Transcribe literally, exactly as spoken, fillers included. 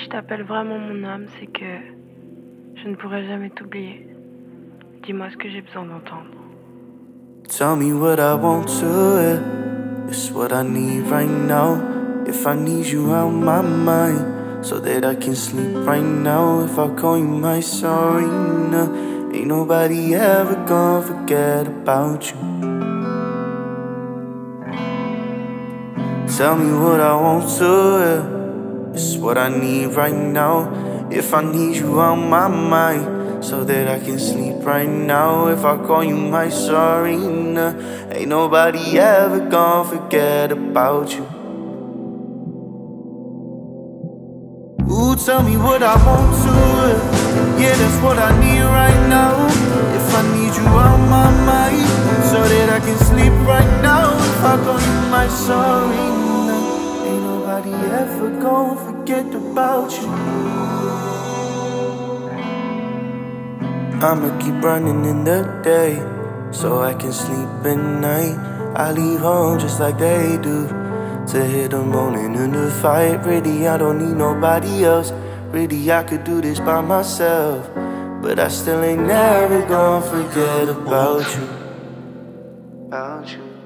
je t'appelle vraiment mon âme, c'est que je ne pourrai jamais t'oublier. Dis-moi ce que j'ai besoin d'entendre. Tell me what I want to hear. It's what I need right now. If I need you out my mind, so that I can sleep right now. If I call you my Serena, ain't nobody ever gonna forget about you. Tell me what I want to hear. It's what I need right now. If I need you on my mind, so that I can sleep right now. If I call you my Serena, ain't nobody ever gonna forget about you. Ooh, tell me what I want to hear. Yeah, that's what I need right now. If I need you on my mind, so that I can sleep right now. If I call you my Serena, ain't nobody ever gonna forget about you. I'ma keep running in the day, so I can sleep at night. I leave home just like they do, to hit the morning in the fight. Really, I don't need nobody else. Really, I could do this by myself, but I still ain't never gonna forget about you. About you.